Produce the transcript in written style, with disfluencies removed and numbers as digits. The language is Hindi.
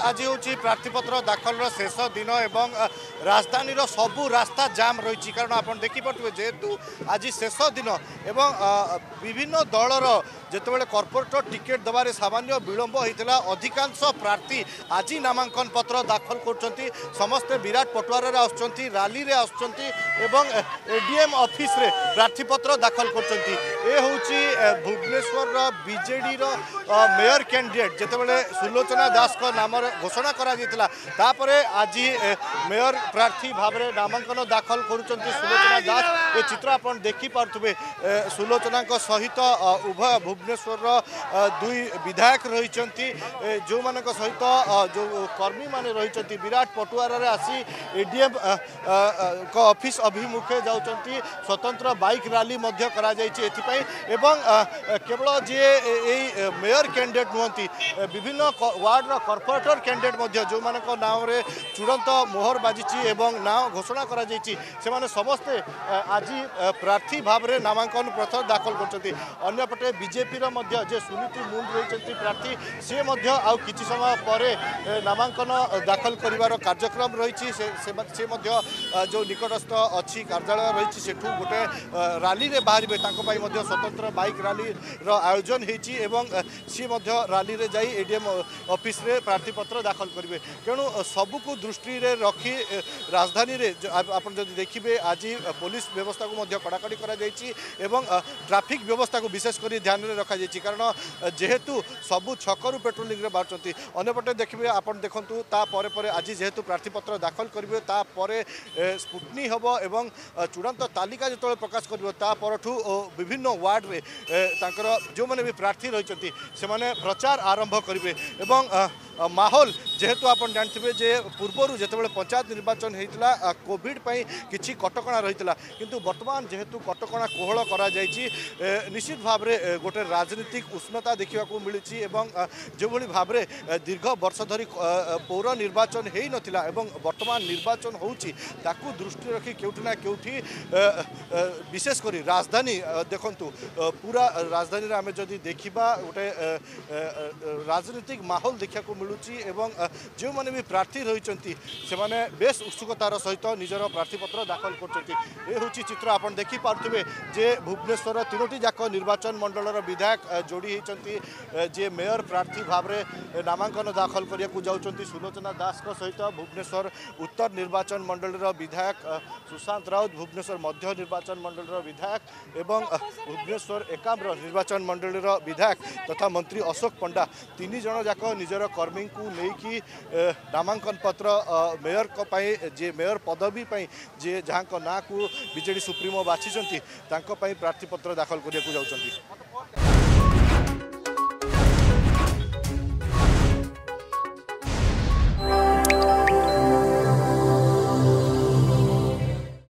आज हूँ प्रार्थीपत्र दाखल शेष दिन एवं राजधानी सबू रास्ता जाम रही कारण आप देखिपे जेहेतु आज शेष दिन एवं विभिन्न दलर जितेबाला कॉर्पोरेटर टिकेट देवार सामान्य विलंब होता अधिकांश प्रार्थी आज नामांकन पत्र दाखल कर समस्ते विराट पटुआर राली एवं एडीएम ऑफिस रे प्रार्थीपत्र दाखल कर भुवनेश्वर बीजेडी मेयर कैंडिडेट जितेबाला सुलोचना दास को नाम घोषणा कर आज मेयर प्रार्थी भाव में नामांकन दाखल करुँच सुलोचना दास। ये चित्र आप देखिपे सुलोचना सहित उभय भुवनेश्वर दुई विधायक रही जो मान सहित जो कर्मी मान रही विराट पटुआर आसी एडीएम ऑफिस अभिमुखे जाऊँच स्वतंत्र बाइक रैली एवं केवल जी मेयर कैंडिडेट नुहति विभिन्न वार्ड कॉर्पोरेटर कैंडिडेट जो मान नाम रे चूड़ांत मोहर बाजी एवं नाम घोषणा करा से समस्ते आज प्रार्थी भाव में नामांकन पत्र दाखल करपटे बीजेपी जे सुनीति मुंड रही प्रार्थी सी आउ किछि समय पर नामांकन दाखल करिवार कार्यक्रम रही जो निकटस्थ अच्छी कार्यालय रही सेठू गोटे रैली रे बाहर स्वतंत्र बाइक रैली आयोजन होती सी रैली रे जाई एडीएम ऑफिस रे प्रार्थीपत्र दाखल करेंगे तेणु सबको दृष्टि रे रखी राजधानी रे आप देखिए आज पुलिस व्यवस्था को कड़ाकड़ी एवं ट्रैफिक व्यवस्था को विशेषकर ध्यान में रखा कारण जेहेतु सबू छकरू पेट्रोलिंग रे बाहर अंपटे देखिए आप देखूँ तापर आज जेहेतु प्रार्थीपत्र दाखल करेंगे तापर स्पुटनी हम एवं चूड़ांत तालिका जो प्रकाश कर विभिन्न वार्ड रे जो मैंने भी प्रार्थी रही से प्रचार आरंभ करेंगे एवं माहौल जेहेतु आप जानते जे पूर्वर जिते पंचायत निर्वाचन होता कोविड किसी कटकणा रही किंतु वर्तमान जेहेतु कटकणा कोहल करा निश्चित भाव में गोटे राजनीतिक उष्णता देखा मिली जो भाव में दीर्घ वर्ष धरी पौर निर्वाचन हो नाला वर्तमान निर्वाचन होची दृष्टि रखी केउठिना केउठी विशेषकर राजधानी देखंतु पूरा राजधानी आम जदि देखा गोटे राजनीतिक माहौल देखा मिलूँ एवं जो मैंने भी प्रार्थी रही से बेस उत्सुकतार सहित निजर प्रार्थीपत्र दाखल कर चित्र आप देखिपे जे भुवनेश्वर तीनोटी जाक निर्वाचन मंडलर विधायक जोड़ी होती जे मेयर प्रार्थी भाव में नामांकन दाखल करने को जाऊँच सुलोचना दास सहित भुवनेश्वर उत्तर निर्वाचन मंडल विधायक सुशांत राउत भुवनेश्वर मध्य निर्वाचन मंडल विधायक एवं भुवनेश्वर एकाम्र निर्वाचन मंडल विधायक तथा मंत्री अशोक पंडा तीन जन जाक निजर कर्मी को लेकिन नामांकन पत्र मेयर जे मेयर पदवी जे जहाँ ना को बीजेडी सुप्रीमो बाछी प्रार्थीपत्र दाखल करने को जाऊँच।